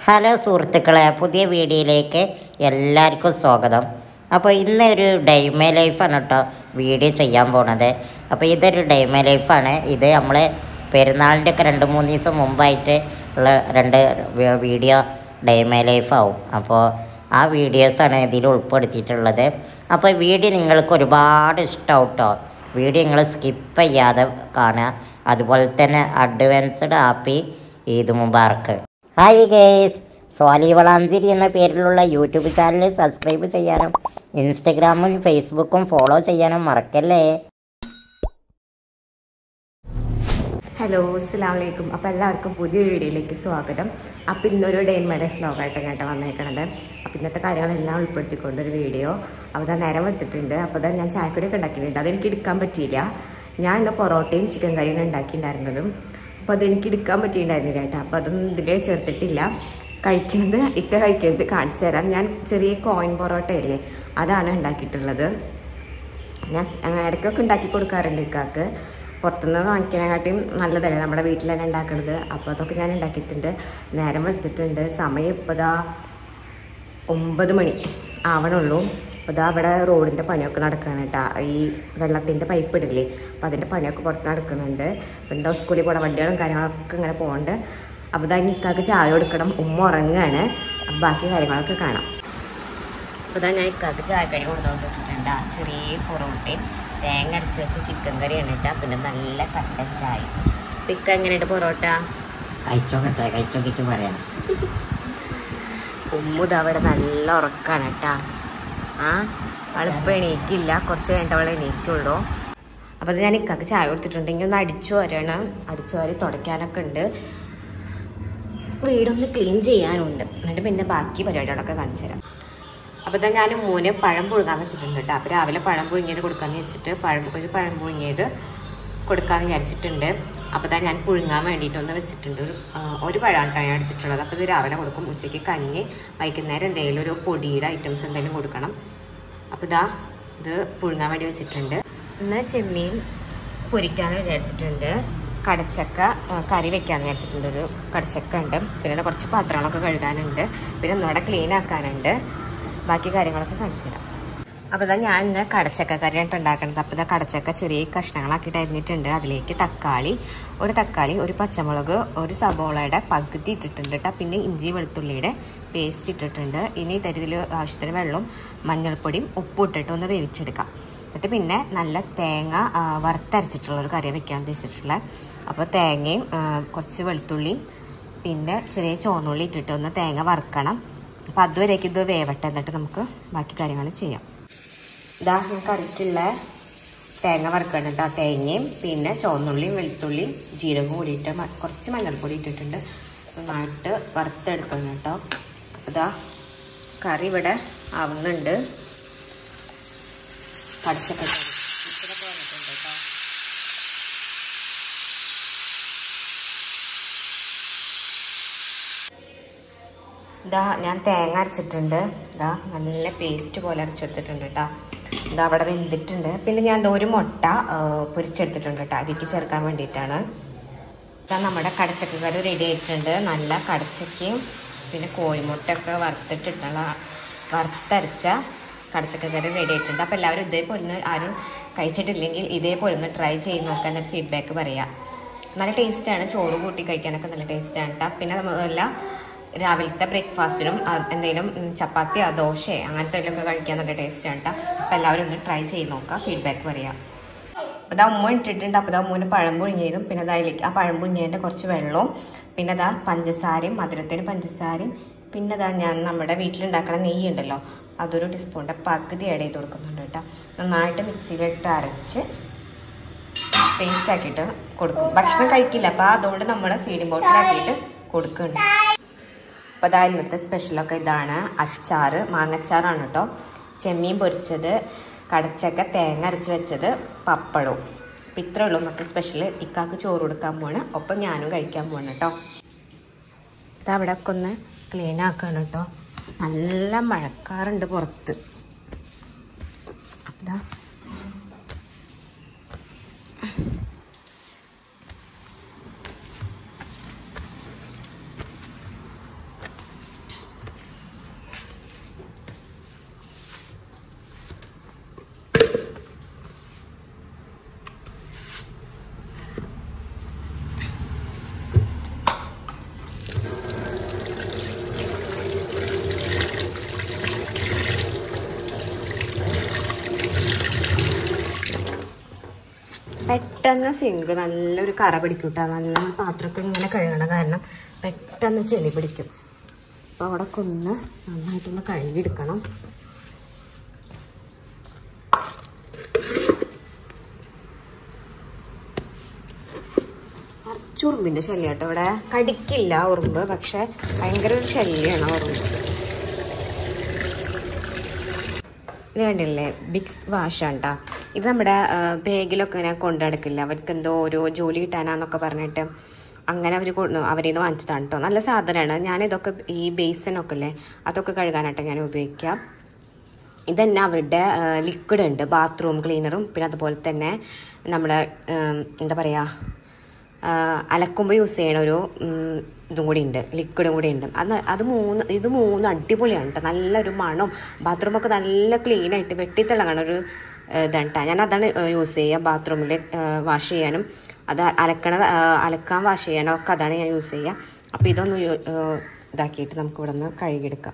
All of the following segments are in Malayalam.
ഹലോ സുഹൃത്തുക്കളെ, പുതിയ വീഡിയോയിലേക്ക് എല്ലാവർക്കും സ്വാഗതം. അപ്പോൾ ഇന്നൊരു ഡൈമേ ലൈഫാണ് കേട്ടോ വീഡിയോ ചെയ്യാൻ പോണത്. അപ്പോൾ ഇതൊരു ഡൈമേ ലൈഫാണ്. ഇത് നമ്മൾ പെരുന്നാളിൻ്റെ ഒക്കെ 2-3 ദിവസം മുമ്പായിട്ട് ഉള്ള 2 വീഡിയോ ഡൈമേ ലൈഫാവും. അപ്പോൾ ആ വീഡിയോസാണ് ഇതിൽ ഉൾപ്പെടുത്തിയിട്ടുള്ളത്. അപ്പോൾ വീഡിയോ നിങ്ങൾക്ക് ഒരുപാട് ഇഷ്ടമാവും കേട്ടോ. വീഡിയോ നിങ്ങൾ സ്കിപ്പ് ചെയ്യാതെ കാണുക. അതുപോലെ തന്നെ advanced happy Eid Mubarak. Hi guys, Swalih Valanchery എന്ന പേരിലുള്ള യൂട്യൂബ് ചാനൽ സബ്സ്ക്രൈബ് ചെയ്യാനും ഇൻസ്റ്റഗ്രാമും ഫേസ്ബുക്കും ഫോളോ ചെയ്യാനും മറക്കല്ലേ. ഹലോ, അസ്സലാമു അലൈക്കും. അപ്പോൾ എല്ലാവർക്കും പുതിയ വീഡിയോയിലേക്ക് സ്വാഗതം. അപ്പോൾ ഇന്നൊരു ഡേ ഇൻ മൈ ലൈഫ് വ്ലോഗായിട്ട് കേട്ടോ വന്നേക്കണത്. അപ്പോൾ ഇന്നത്തെ കാര്യങ്ങളെല്ലാം ഉൾപ്പെടുത്തിക്കൊണ്ടൊരു വീഡിയോ. അപ്പോൾ അതാ നേരം വെച്ചിട്ടുണ്ട്. അപ്പോൾ അതാ ഞാൻ ചായക്കടിയൊക്കെ ഉണ്ടാക്കിയിട്ടുണ്ട്. അതെനിക്ക് എടുക്കാൻ പറ്റിയില്ല. ഞാൻ ഇന്ന് പൊറോട്ടയും ചിക്കൻ കറിയും ഉണ്ടാക്കിയിട്ടുണ്ടായിരുന്നതും. അപ്പോൾ അതെനിക്ക് എടുക്കാൻ പറ്റിയിട്ടുണ്ടായിരുന്നില്ല കേട്ടോ. അപ്പോൾ അതൊന്നും ഇതിൽ ചേർത്തിട്ടില്ല. കഴിക്കുന്നത് കാണിച്ചു തരാം. ഞാൻ ചെറിയ കോയിൻ പൊറോട്ടയല്ലേ, അതാണ് ഉണ്ടാക്കിയിട്ടുള്ളത്. ഞാൻ ഇടയ്ക്കൊക്കെ ഉണ്ടാക്കി കൊടുക്കാറുണ്ട് ഇക്കാക്ക്. പുറത്തുനിന്ന് വാങ്ങിക്കാനെക്കാട്ടിയും നല്ലതല്ലേ നമ്മുടെ വീട്ടിൽ തന്നെ ഉണ്ടാക്കുന്നത്. അപ്പോൾ അതൊക്കെ ഞാൻ ഉണ്ടാക്കിയിട്ടുണ്ട്. നേരം വെളുത്തിട്ടുണ്ട്. സമയം ഇപ്പോൾ ദാ 9 മണി ആവണുള്ളൂ. അപ്പോൾ ഇതാ അവിടെ റോഡിൻ്റെ പണിയൊക്കെ നടക്കുകയാണ് കേട്ടോ. ഈ വെള്ളത്തിൻ്റെ പൈപ്പ് ഇടില്ലേ, അപ്പോൾ അതിൻ്റെ പണിയൊക്കെ പുറത്ത് നടക്കുന്നുണ്ട്. അപ്പോൾ എന്താ സ്കൂളിൽ പോകണ വണ്ടികളും കാര്യങ്ങളൊക്കെ ഇങ്ങനെ പോകുന്നുണ്ട്. അപ്പോൾ ഇതാ ഇക്കാക്ക് ചായ കൊടുക്കണം. ഉമ്മ ഉറങ്ങുകയാണ്. അപ്പോൾ ബാക്കി കാര്യങ്ങളൊക്കെ കാണാം. അപ്പോൾ ഇതാ ഞാൻ ഇക്കാക്ക് ചായക്കടി കൊടുത്തുകൊണ്ടിട്ടുണ്ട്. ചെറിയ പൊറോട്ടയും തേങ്ങ അരച്ച് വെച്ച ചിക്കൻ കറിയാണ് കേട്ടോ. പിന്നെ നല്ല കട്ടൻ ചായ. അപ്പോൾ ഇക്ക എങ്ങനെയുണ്ട് പൊറോട്ട? കഴിച്ചോക്കിട്ട് പറയാം. ഉമ്മുത് അവിടെ നല്ല ഉറക്കാണ് കേട്ടോ. അവളിപ്പോൾ എണീക്കില്ല, കുറച്ച് കഴിഞ്ഞിട്ട് അവൾ എണീക്കുള്ളൂ. അപ്പോൾ അത് ഞാൻ ഇക്കാക്ക് ചായ കൊടുത്തിട്ടുണ്ടെങ്കിൽ ഒന്ന് അടിച്ചു വാരി തുടയ്ക്കാനൊക്കെ ഉണ്ട്. വീടൊന്ന് ക്ലീൻ ചെയ്യാനുണ്ട്. എന്നിട്ട് പിന്നെ ബാക്കി പരിപാടികളൊക്കെ കാണിച്ചു തരാം. അപ്പോൾ ഇതാ ഞാൻ മോന് പഴം പുഴുങ്ങാൻ വെച്ചിട്ടുണ്ട് കേട്ടോ. അപ്പോൾ രാവിലെ പഴം പുഴുങ്ങിയത് കൊടുക്കാമെന്ന് വെച്ചിട്ട് ഒരു പഴം പുഴുങ്ങിയത് കൊടുക്കാമെന്ന് വിചാരിച്ചിട്ടുണ്ട്. അപ്പോൾ ഇതാ ഞാൻ പുഴുങ്ങാൻ വേണ്ടിയിട്ടൊന്ന് വെച്ചിട്ടുണ്ട്. ഒരു പഴമാണ് ഞാൻ എടുത്തിട്ടുള്ളത്. അപ്പോൾ ഇത് രാവിലെ കൊടുക്കും. ഉച്ചയ്ക്ക് കഞ്ഞി, വൈകുന്നേരം എന്തെങ്കിലും ഒരു പൊടിയുടെ ഐറ്റംസ് എന്തെങ്കിലും കൊടുക്കണം. അപ്പോൾ ഇതാ ഇത് പുഴുങ്ങാൻ വേണ്ടി വെച്ചിട്ടുണ്ട്. ഇന്ന് ചെമ്മീൻ പൊരിക്കാമെന്ന് വിചാരിച്ചിട്ടുണ്ട്. കടച്ചക്ക കറി വെക്കാമെന്ന് വിചാരിച്ചിട്ടുണ്ട്. ഒരു കടച്ചക്ക ഉണ്ട്. പിന്നെ കുറച്ച് പാത്രങ്ങളൊക്കെ കഴുകാനുണ്ട്. പിന്നെ ഒന്നുകൂടെ ക്ലീൻ ആക്കാനുണ്ട്. ബാക്കി കാര്യങ്ങളൊക്കെ കാണിച്ചു തരാം. അപ്പോൾ ഇതാ ഞാൻ ഇന്ന് കടച്ചക്ക കറിയായിട്ട് ഉണ്ടാക്കുന്നത്. അപ്പോൾ ഇതാ കടച്ചക്ക ചെറിയ കഷ്ണങ്ങളാക്കിയിട്ട് അരിഞ്ഞിട്ടുണ്ട്. അതിലേക്ക് ഒരു തക്കാളി, ഒരു പച്ചമുളക്, ഒരു സബോളയുടെ പകുതി ഇട്ടിട്ടുണ്ട് കേട്ടോ. പിന്നെ ഇഞ്ചി വെളുത്തുള്ളിയുടെ പേസ്റ്റ് ഇട്ടിട്ടുണ്ട്. ഇനി ഇതിൽ ആവശ്യത്തിന് വെള്ളവും മഞ്ഞൾപ്പൊടിയും ഉപ്പും ഇട്ടിട്ട് ഒന്ന് വേവിച്ചെടുക്കാം. എന്നിട്ട് പിന്നെ നല്ല തേങ്ങ വറുത്തരച്ചിട്ടുള്ളൊരു കറി വെക്കാൻ ഉദ്ദേശിച്ചിട്ടുള്ളത്. അപ്പോൾ തേങ്ങയും കുറച്ച് വെളുത്തുള്ളി പിന്നെ ചെറിയ ചുവന്നുള്ളി ഇട്ടിട്ട് ഒന്ന് തേങ്ങ വറുക്കണം. അപ്പോൾ അതുവരേക്കും ഇത് വേവട്ടെ. എന്നിട്ട് നമുക്ക് ബാക്കി കാര്യങ്ങൾ ചെയ്യാം. ഇതാ ഞാൻ കറിക്കുള്ള തേങ്ങ വറുക്കണം കേട്ടോ. തേങ്ങയും പിന്നെ ചുവന്നുള്ളിയും വെളുത്തുള്ളിയും ജീരകവും കൂടിയിട്ട് കുറച്ച് മഞ്ഞൾപ്പൊടി ഇട്ടിട്ടുണ്ട്. നന്നായിട്ട് വറുത്തെടുക്കണം കേട്ടോ. ഇതാ കറി ഇവിടെ ആവുന്നുണ്ട്. കടച്ചക്ക ഇതൊക്കെ വന്നിട്ടുണ്ട് കേട്ടോ. ഇതാ ഞാൻ തേങ്ങ അരച്ചിട്ടുണ്ട്. ഇതാ നല്ല പേസ്റ്റ് പോലെ അരച്ചെടുത്തിട്ടുണ്ട് കേട്ടോ. ഇതാ അവിടെ വെന്തിട്ടുണ്ട്. പിന്നെ ഞാൻ ഒരു മുട്ട പൊരിച്ചെടുത്തിട്ടുണ്ട് കേട്ടോ. അതിലേക്ക് ചേർക്കാൻ വേണ്ടിയിട്ടാണ്. ഇതാ നമ്മുടെ കടച്ചക്ക കറി റെഡി ആയിട്ടുണ്ട്. നല്ല കടച്ചക്കയും പിന്നെ കോഴിമുട്ടയൊക്കെ വറുത്തരച്ച കടച്ചക്ക കറി റെഡി ആയിട്ടുണ്ട്. അപ്പോൾ എല്ലാവരും ഇതേപോലെ ഒന്ന് ആരും കഴിച്ചിട്ടില്ലെങ്കിൽ ഇതേപോലെ ഒന്ന് ട്രൈ ചെയ്ത് നോക്കുക. എന്നിട്ട് ഫീഡ്ബാക്ക് പറയാം. നല്ല ടേസ്റ്റാണ്. ചോറ് കൂട്ടി കഴിക്കാനൊക്കെ നല്ല ടേസ്റ്റാണ് കേട്ടോ. പിന്നെ നമ്മളെല്ലാം രാവിലത്തെ ബ്രേക്ക്ഫാസ്റ്റിനും എന്തെങ്കിലും ചപ്പാത്തിയോ ദോശയോ അങ്ങനത്തെ എല്ലാം കഴിക്കാൻ നല്ല ടേസ്റ്റാണ് കേട്ടോ. അപ്പോൾ എല്ലാവരും ഒന്ന് ട്രൈ ചെയ്ത് നോക്കുക, ഫീഡ്ബാക്ക് പറയാം. അപ്പോൾ ഇതാ ഉമ്മ ഇട്ടിട്ടുണ്ട്. അപ്പോൾ ഇതാ ഉമ്മൂന് പഴം പുഴുങ്ങിയതും പിന്നെ അതിലേക്ക് ആ പഴം പുഴുങ്ങിയതിൻ്റെ കുറച്ച് വെള്ളവും പിന്നെ ഇതാ പഞ്ചസാരയും മധുരത്തിന് പഞ്ചസാരയും പിന്നെ ഇതാ ഞാൻ നമ്മുടെ വീട്ടിലുണ്ടാക്കണ നെയ്യ് ഉണ്ടല്ലോ, അതൊരു ടീസ്പൂണിൻ്റെ പകുതി ആഡ് ചെയ്ത് കൊടുക്കുന്നുണ്ട് കേട്ടോ. നന്നായിട്ട് മിക്സിയിലിട്ട് അരച്ച് പേസ്റ്റ് ആക്കിയിട്ട് കൊടുക്കും. ഭക്ഷണം കഴിക്കില്ല, അപ്പോൾ അതുകൊണ്ട് നമ്മൾ ഫീഡിംഗ് ബോട്ടിലാക്കിയിട്ട് കൊടുക്കുന്നുണ്ട്. അപ്പോൾ അതാ ഇന്നത്തെ സ്പെഷ്യലൊക്കെ ഇതാണ്. അച്ചാറ്, മാങ്ങച്ചാറാണ് കേട്ടോ. ചെമ്മീൻ പൊരിച്ചത്, കടച്ചക്ക തേങ്ങ അരച്ച് വെച്ചത്, പപ്പടവും. അപ്പോൾ ഇത്രയേ ഉള്ളൂ നമുക്ക് സ്പെഷ്യൽ. ഇക്കാക്ക് ചോറ് കൊടുക്കാൻ പോവാണ്, ഒപ്പം ഞാനും കഴിക്കാൻ പോവാണ് കേട്ടോ. ഇത് അവിടെ ഒക്കെ ഒന്ന് ക്ലീൻ ആക്കുകയാണ് കേട്ടോ. നല്ല മഴക്കാറുണ്ട് പുറത്ത്. അതാ പെട്ടെന്ന് സിങ്ക് നല്ലൊരു കറ പിടിക്കും കേട്ടോ. നല്ല പാത്രമൊക്കെ ഇങ്ങനെ കഴുകണം, കാരണം പെട്ടെന്ന് ചെളി പിടിക്കും. അപ്പോൾ അവിടെ ഒന്ന് നന്നായിട്ടൊന്ന് കഴുകിയെടുക്കണം. കുറച്ച് ഉറുമ്പിൻ്റെ ശല്യം കേട്ടോ ഇവിടെ. കടിക്കില്ല ഉറുമ്പ്, പക്ഷെ ഭയങ്കര ഒരു ശല്യമാണ് ഉറുമ്പ്. ഇത് കണ്ടില്ലേ, ബിഗ്സ് വാഷാണ് കേട്ടോ. ഇത് നമ്മുടെ ബാഗിലൊക്കെ ഇങ്ങനെ കൊണ്ടു നടക്കില്ല, അവർക്ക് എന്തോ ഓരോ ജോലി കിട്ടാനാന്നൊക്കെ പറഞ്ഞിട്ട് അങ്ങനെ അവരിൽ നിന്ന് വാങ്ങിച്ചതാണ് കേട്ടോ. നല്ല സാധനമാണ്. ഞാനിതൊക്കെ ഈ ബേസിനൊക്കെ അല്ലേ, അതൊക്കെ കഴുകാനായിട്ട് ഞാൻ ഉപയോഗിക്കാം. ഇതന്നെ അവരുടെ ലിക്വിഡ് ഉണ്ട്, ബാത്റൂം ക്ലീനറും, പിന്നെ അതുപോലെ തന്നെ നമ്മുടെ എന്താ പറയുക, അലക്കുമ്പോൾ യൂസ് ചെയ്യണ ഒരു ഇതും കൂടി ഉണ്ട്, ലിക്വിഡും കൂടി ഉണ്ട്. ഇത് മൂന്നും അടിപൊളിയാണ് കേട്ടോ. നല്ലൊരു മണവും, ബാത്റൂമൊക്കെ നല്ല ക്ലീനായിട്ട് വെട്ടിത്തിളങ്ങണ ഒരു ഇതാണ് കേട്ടോ. ഞാൻ അതാണ് യൂസ് ചെയ്യുക ബാത്റൂമിൽ വാഷ് ചെയ്യാനും, അത് അലക്കാൻ വാഷ് ചെയ്യാനും ഒക്കെ അതാണ് ഞാൻ യൂസ് ചെയ്യുക. അപ്പോൾ ഇതൊന്ന് ഇതാക്കിയിട്ട് നമുക്ക് ഇവിടെ നിന്ന് കഴുകിയെടുക്കാം.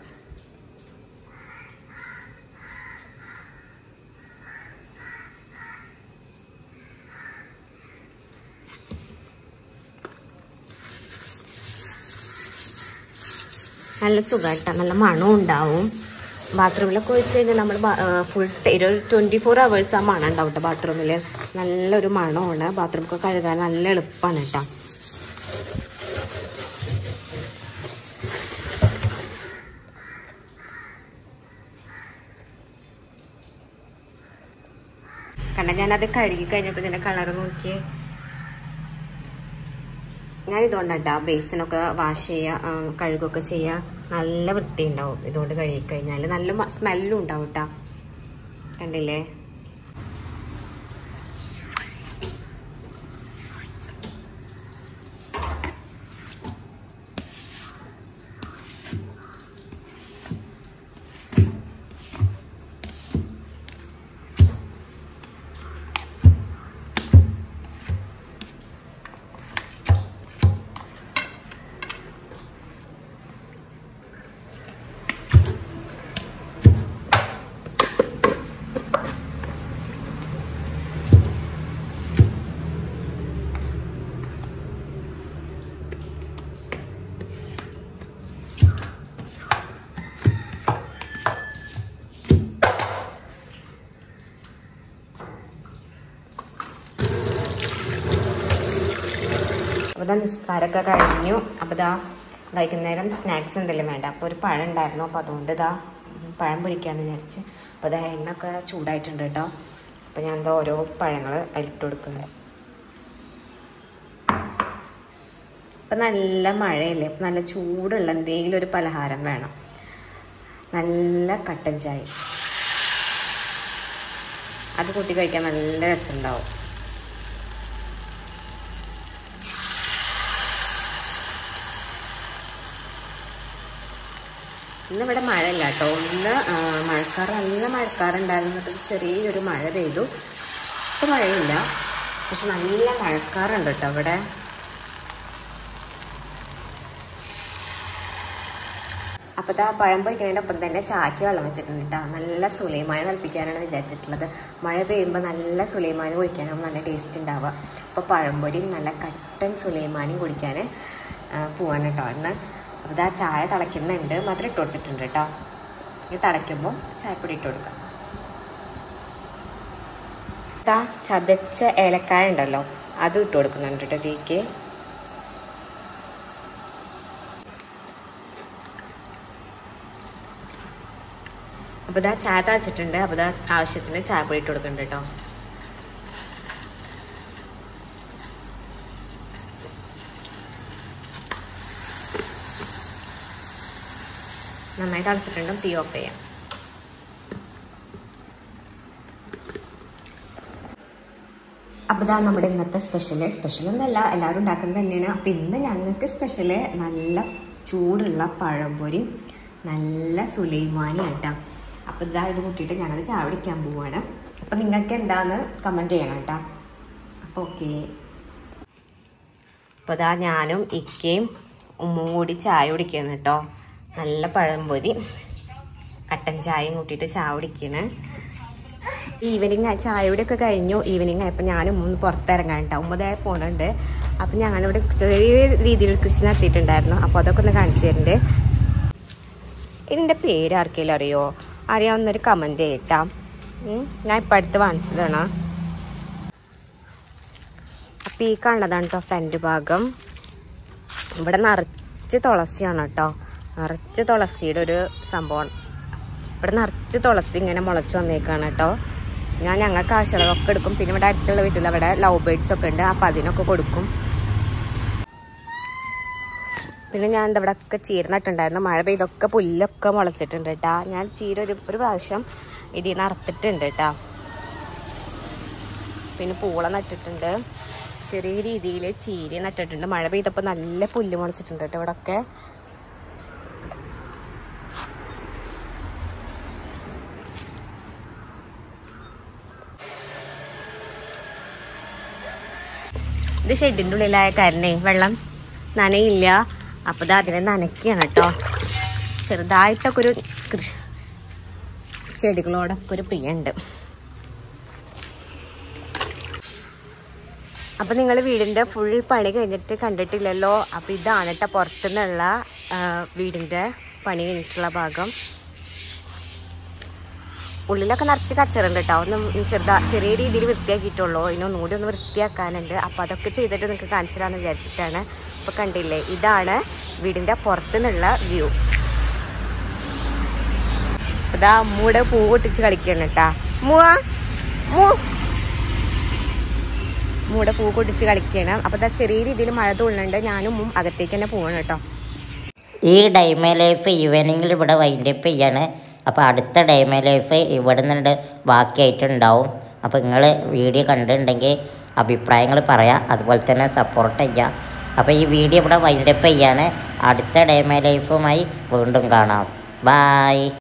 നല്ല സുഖമായിട്ടാ, നല്ല മണവും ഉണ്ടാവും. ബാത്റൂമിലൊക്കെ ഒഴിച്ച് കഴിഞ്ഞാൽ നമ്മൾ ഫുൾ ഒരു 24 hours ആ മണം ഉണ്ടാവും കേട്ടോ ബാത്റൂമിൽ. നല്ലൊരു മണമാണ്. ബാത്റൂമൊക്കെ കഴുകാൻ നല്ല എളുപ്പമാണ് കേട്ടോ. കണ്ട, ഞാനത് കഴുകി കഴിഞ്ഞപ്പോൾ ഇതിൻ്റെ കളർ നോക്കിയേ. ഞാനിതുകൊണ്ടാണ് കേട്ടോ ബേസിനൊക്കെ വാഷ് ചെയ്യുക, കഴുകുകയൊക്കെ ചെയ്യുക. നല്ല വൃത്തി ഉണ്ടാവും ഇതുകൊണ്ട് കഴുകിക്കഴിഞ്ഞാൽ. നല്ല സ്മെല്ലും ഉണ്ടാവും കേട്ടോ. കണ്ടില്ലേ? അപ്പോൾ നിസ്കാരമൊക്കെ കഴിഞ്ഞു. അപ്പോൾ ഇതാ വൈകുന്നേരം സ്നാക്സ് എന്തെങ്കിലും വേണ്ട. അപ്പോൾ ഒരു പഴം ഉണ്ടായിരുന്നു, അപ്പോൾ അതുകൊണ്ട് ഇതാ പഴം പൊരിക്കാമെന്ന് വിചാരിച്ച്. അപ്പോൾ ഇതാ എണ്ണയൊക്കെ ചൂടായിട്ടുണ്ട് കേട്ടോ. അപ്പോൾ ഞാൻ എന്താ ഓരോ പഴങ്ങൾ അതിലിട്ട് കൊടുക്കുന്നത്. ഇപ്പം നല്ല മഴയല്ലേ, അപ്പം നല്ല ചൂടുള്ള എന്തെങ്കിലും ഒരു പലഹാരം വേണം. നല്ല കട്ടൻ ചായ, അത് കൂട്ടി കഴിക്കാൻ നല്ല രസമുണ്ടാവും. ഇന്നിവിടെ മഴയില്ല കേട്ടോ. ഇന്ന് നല്ല മഴക്കാറുണ്ടായിരുന്നു. ചെറിയൊരു മഴ പെയ്തു. ഇപ്പം മഴയില്ല, പക്ഷെ നല്ല മഴക്കാറുണ്ട് കേട്ടോ ഇവിടെ. അപ്പോൾ ഇതാ പഴം പൊരിക്കുന്നതിൻ്റെ ഒപ്പം തന്നെ ചായക്ക് വെള്ളം വെച്ചിട്ടുണ്ട് കേട്ടോ. നല്ല സുലൈമാനി നൽപ്പിക്കാനാണ് വിചാരിച്ചിട്ടുള്ളത്. മഴ പെയ്യുമ്പോൾ നല്ല സുലൈമാനി കുടിക്കാനാവും നല്ല ടേസ്റ്റ് ഉണ്ടാവുക. അപ്പോൾ പഴംപൊരിയും നല്ല കട്ടൻ സുലൈമാനിയും കുടിക്കാൻ പോവാണ് കേട്ടോ ഇന്ന്. അപ്പോൾ ഇതാ ചായ തിളയ്ക്കുന്നുണ്ട്, മധുരം ഇട്ട് കൊടുത്തിട്ടുണ്ട് കേട്ടോ. ഇത് തിളയ്ക്കുമ്പോൾ ചായപ്പൊടി ഇട്ട് കൊടുക്കാം. ഇതാ ചതച്ച ഏലക്കായ ഉണ്ടല്ലോ, അതും ഇട്ട് കൊടുക്കുന്നുണ്ട് കേട്ടോ ഇതിലേക്ക്. അപ്പോൾ ഇതാ ചായ തിളച്ചിട്ടുണ്ട്. അപ്പോൾ ഇതാ ആവശ്യത്തിന് ചായപ്പൊടി ഇട്ട് കൊടുക്കുന്നുണ്ട് കേട്ടോ. നന്നായി തിളച്ചിട്ടുണ്ട്. തീ ഓഫ് ചെയ്യാം. അപ്പോൾ ഇതാ നമ്മുടെ ഇന്നത്തെ സ്പെഷ്യലൊന്നുമല്ല, എല്ലാവരും ഉണ്ടാക്കുന്നത് തന്നെയാണ്. അപ്പോൾ ഇന്ന് ഞങ്ങൾക്ക് സ്പെഷ്യല് നല്ല ചൂടുള്ള പഴംപൊരി, നല്ല സുലൈമാനി കേട്ടോ. അപ്പോൾ ഇതാ ഇത് കൂട്ടിയിട്ട് ഞങ്ങൾ ചായ കുടിക്കാൻ പോവുകയാണ്. അപ്പോൾ നിങ്ങൾക്ക് എന്താണെന്ന് കമൻറ്റ് ചെയ്യണം കേട്ടോ. അപ്പോൾ ഓക്കെ. അപ്പോൾ ഇതാ ഞാനും ഇക്കയും ഉമ്മും കൂടി ചായ കുടിക്കുകയാണ് കേട്ടോ. നല്ല പഴംപൊരി കട്ടൻ ചായയും കൂട്ടിയിട്ട് ചായ കുടിക്കണ്. ഈവനിങ് ചായയോടെയൊക്കെ കഴിഞ്ഞു. ഈവനിങ് ആയപ്പോൾ ഞാനും ഒന്ന് പുറത്തിറങ്ങാൻ കേട്ടോ. 9 പോണുണ്ട്. അപ്പം ഞങ്ങളിവിടെ ചെറിയ രീതിയിൽ കൃഷി നടത്തിയിട്ടുണ്ടായിരുന്നു. അപ്പോൾ അതൊക്കെ ഒന്ന് കാണിച്ചു തരുന്നുണ്ട്. ഇതിൻ്റെ പേര് ആർക്കെങ്കിലും അറിയോ? അറിയാവുന്നൊരു കമൻറ്റ് ചെയ്യട്ടാ. ഞാൻ ഇപ്പം അടുത്ത് വാങ്ങിച്ചതാണ്. അപ്പം ഈ കാണുന്നതാണ് കേട്ടോ ഫ്രണ്ട് ഭാഗം. ഇവിടെ നിറച്ച് തുളസിയാണ് കേട്ടോ. നിറച്ച് തുളസിയുടെ ഒരു സംഭവം. ഇവിടെ നിറച്ച് തുളസി ഇങ്ങനെ മുളച്ച് വന്നേക്കാണ് കേട്ടോ. ഞങ്ങൾക്ക് ആവശ്യമുള്ളതൊക്കെ എടുക്കും. പിന്നെ ഇവിടെ അടുത്തുള്ള വീട്ടിൽ അവിടെ ലവ് ബേർഡ്സ് ഒക്കെ ഉണ്ട്. അപ്പം അതിനൊക്കെ കൊടുക്കും. പിന്നെ ഞാൻ ഇവിടെ ഒക്കെ ചീര നട്ടുണ്ടായിരുന്നു. മഴ പെയ്തൊക്കെ പുല്ലൊക്കെ മുളച്ചിട്ടുണ്ട് കേട്ടോ. ഞാൻ ചീര ഒരു പ്രാവശ്യം ഇതിൽ നിന്ന് അറുത്തിട്ടുണ്ട് കേട്ടോ. പിന്നെ പൂള നട്ടിട്ടുണ്ട്. ചെറിയ രീതിയിൽ ചീര നട്ടിട്ടുണ്ട്. മഴ പെയ്തപ്പോൾ നല്ല പുല്ല് മുളച്ചിട്ടുണ്ട് കേട്ടോ ഇവിടെ ഒക്കെ. ഇത് ഷെഡിൻ്റെ ഉള്ളിലായ കാരണേ വെള്ളം നനയില്ല. അപ്പോൾ ഇത് അതിനെ നനയ്ക്കുകയാണ് കേട്ടോ. ചെറുതായിട്ടൊക്കെ ഒരു ചെടികളോടൊക്കെ ഒരു പ്രിയുണ്ട്. അപ്പം നിങ്ങൾ വീടിൻ്റെ ഫുൾ പണി കഴിഞ്ഞിട്ട് കണ്ടിട്ടില്ലല്ലോ. അപ്പം ഇതാണ് കേട്ടോ പുറത്തുനിന്നുള്ള വീടിൻ്റെ പണി കഴിഞ്ഞിട്ടുള്ള ഭാഗം. ഉള്ളിലൊക്കെ നിറച്ച് കച്ചറുണ്ട് കേട്ടോ. ഒന്ന് ചെറിയ രീതിയിൽ വൃത്തിയാക്കിയിട്ടുള്ളൂ. ഇതിനൊന്നും കൂടി ഒന്ന് വൃത്തിയാക്കാനുണ്ട്. അപ്പോൾ അതൊക്കെ ചെയ്തിട്ട് നിങ്ങൾക്ക് കാണിച്ചു തരാമെന്ന് വിചാരിച്ചിട്ടാണ്. അപ്പോൾ കണ്ടില്ലേ, ഇതാണ് വീടിൻ്റെ പുറത്തുനിന്നുള്ള വ്യൂ. അതാ അമ്മൂടെ പൂ പൊട്ടിച്ച് കളിക്കണം കേട്ടാ. മൂടെ പൂ പൊട്ടിച്ച് കളിക്കണം. അപ്പോൾ അതാ ചെറിയ രീതിയിൽ മഴ തുള്ളുന്നുണ്ട്. ഞാനും അകത്തേക്ക് തന്നെ പോകണം കേട്ടോ. ഈ ഡൈമേ ലൈഫ് ഈവനിങ്ങിൽ ഇവിടെ വൈൻഡപ്പ് ചെയ്യാണ്. അപ്പോൾ അടുത്ത ഡൈമേ ലൈഫ് ഇവിടെ നിന്നുണ്ട് ബാക്കിയായിട്ടുണ്ടാവും. അപ്പോൾ നിങ്ങൾ വീഡിയോ കണ്ടിട്ടുണ്ടെങ്കിൽ അഭിപ്രായങ്ങൾ പറയാം. അതുപോലെ തന്നെ സപ്പോർട്ട് ചെയ്യുക. അപ്പോൾ ഈ വീഡിയോ ഇവിടെ വൈൻഡപ്പ് ചെയ്യാണ്. അടുത്ത ഡൈമേ ലൈഫുമായി വീണ്ടും കാണാം. ബായ്.